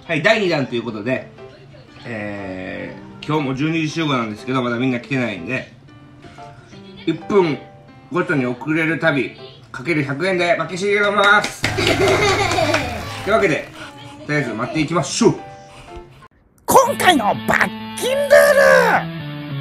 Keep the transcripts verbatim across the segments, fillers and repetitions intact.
はい、だいにだんということで、えー、今日もじゅうにじ集合なんですけど、まだみんな来てないんで、いっぷんごとに遅れる旅かけるひゃくえんで負けしげますというわけで、とりあえず待っていきましょう。 今回の罰金ルール。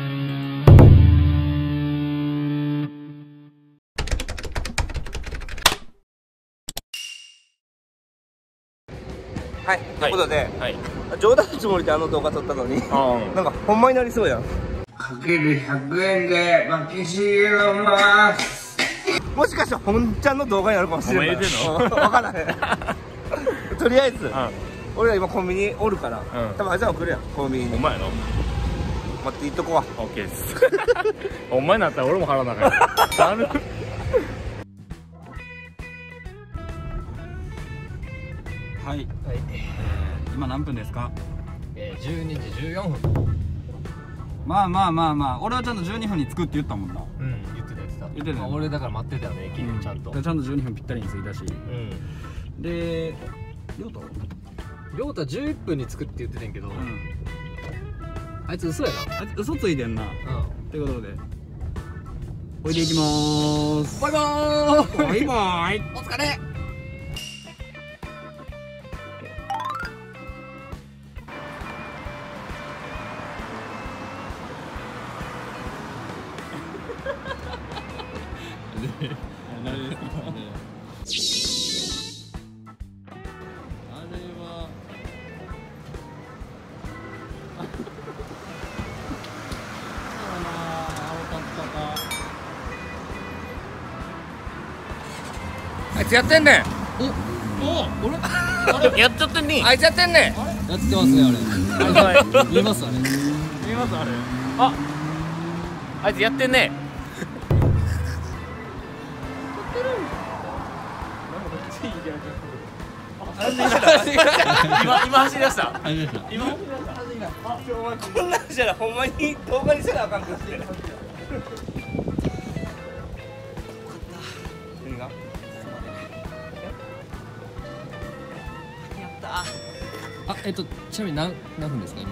はい、ということで、 はい、 冗談のつもりであの動画撮ったのになんかほんまになりそうやん。かけるひゃくえんで負けしげます。もしかしたら本ちゃんの動画になるかもしれない。分からへんとりあえず、うん、俺ら今コンビニおるから、うん、多分あいつらも来るやん、コンビニに。 お前やろ、 待っていっとこわ。 オッケーです。お前になったら俺も払わなあかん。 はい、はい、えー、今何分ですか？ えー、じゅうにじじゅうよんぷん。 まあまあまあまあ、俺はちゃんとじゅうにふんに着くって言ったもんな。 うん、言ってた言ってた言ってた、 まあ、俺だから待ってたよね、駅にちゃんと、 うん、ちゃんとじゅうにふんぴったりに着いたし、うん、で、りょうたりょうたじゅういっぷんに着くって言ってたんけど、うん、あいつ嘘やな。 あいつ嘘ついてんな。うん、ということでおいでいきまーす。 バイバーイ。 バイバイ。 お疲れ。 誰ですか？あれはあら、青かったか。 あいつやってんねん。 お、俺やっちゃってんね。 あいつやってんねん。 やってますね、あれ。見えますあれ。 見えますあれ。あ、あいつやってんね。今今走り出した。今走り出した。 あ、お前こんなんしたらほんまに動画にせなあかんくなってる。何が？やった。 あ、えっとちなみに何何分ですか今？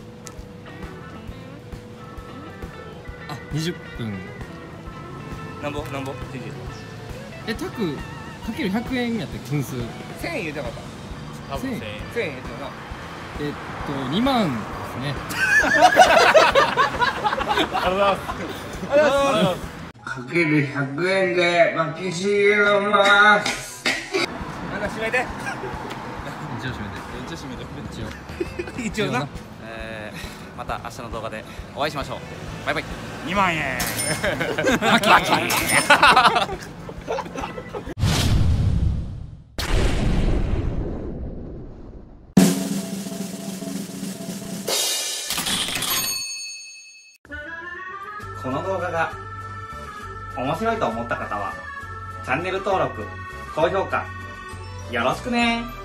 あ、にじゅっぷん。 なんぼなんぼ？ え、タクかけるひゃくえんやって分数。 せんえん入れてなかった？ 多分せんえん。 せんえん入れてるな。 えっとにまんですね。 ありがとうございます。ありがとうございます。 かけるひゃくえんで負けしげます。なんか閉めて。 一応閉めて。 一応閉めて。 一応。一応な。 えー、また明日の動画でお会いしましょう。バイバイ。 にまんえん。 この動画が面白いと思った方はチャンネル登録、高評価よろしくね。